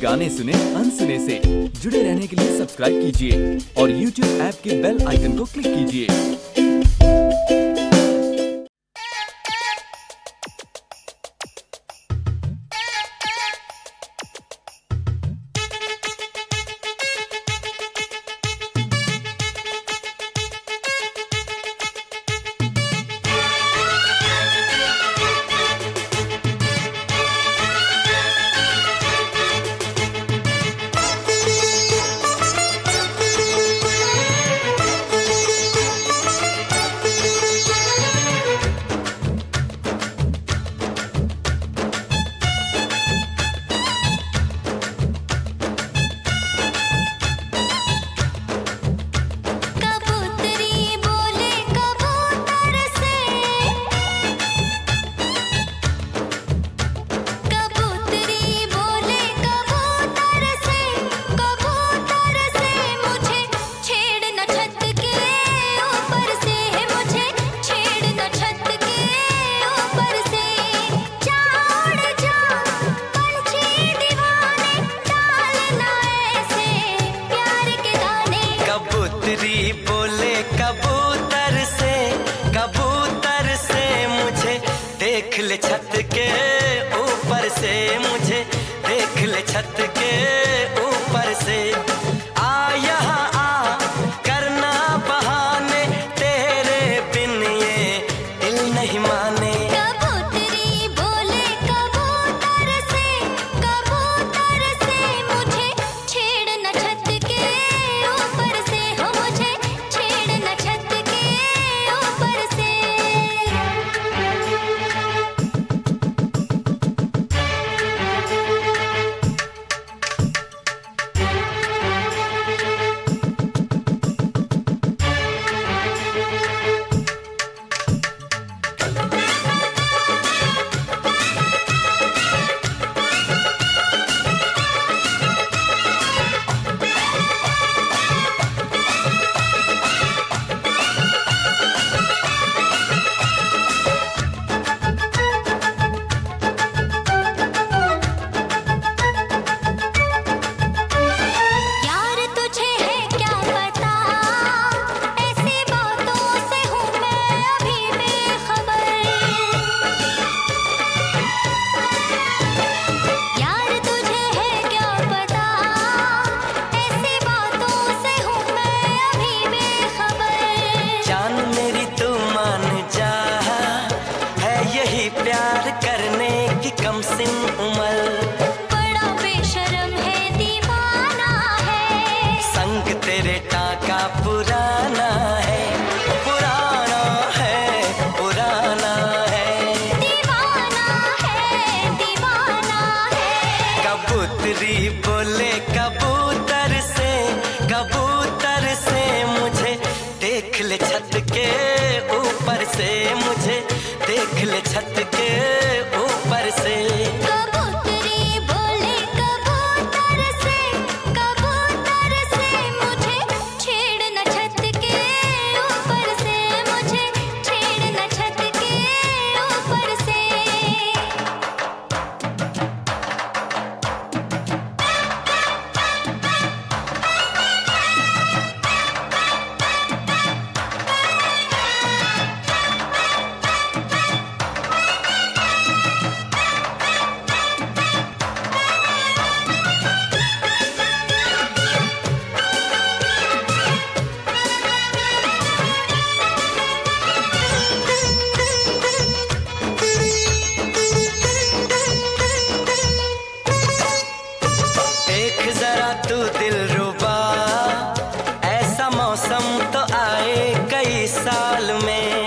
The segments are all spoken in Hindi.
गाने सुने अनसुने से। जुड़े रहने के लिए सब्सक्राइब कीजिए और YouTube ऐप के बेल आइकन को क्लिक कीजिए। बोले कबूतर से मुझे देख ले छत के ऊपर से, मुझे देख ले छत के ऊपर से। आ यहाँ आ करना बहाने, तेरे बिन ये दिल नहीं माने। कबूतरी बोले कबूतर से मुझे छेड़ना छत के ऊपर से, हो मुझे छेड़ना छत के ऊपर से। प्यार करने की कम सिन उम्र, बड़ा बेशर्म है दीवाना है, संग तेरे टाका पुराना है, पुराना है, पुराना है, दीवाना है, दीवाना है। कबूतरी बोले कबूतर से मुझे देख ले छत के ऊपर से, मुझे देख ले छत के ऊपर से। कबूतरी बोले कबूतर से मुझे छेड़ना छत के ऊपर से, मुझे छेड़ना छत के ऊपर से। तू दिलरुबा, ऐसा मौसम तो आए कई साल में।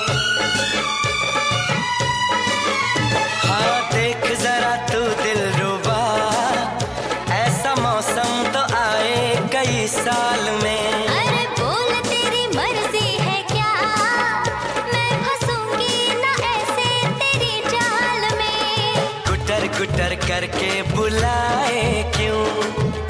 हाँ देख जरा तू दिलरुबा, ऐसा मौसम तो आए कई साल में। अरे बोल तेरी मर्जी है क्या, मैं फंसूंगी ना ऐसे तेरी जाल में। गुटर गुटर करके बुलाए क्यों,